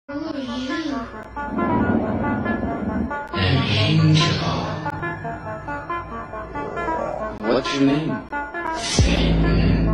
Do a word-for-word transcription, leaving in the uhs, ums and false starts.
Who are you? An angel. What's your name? Satan.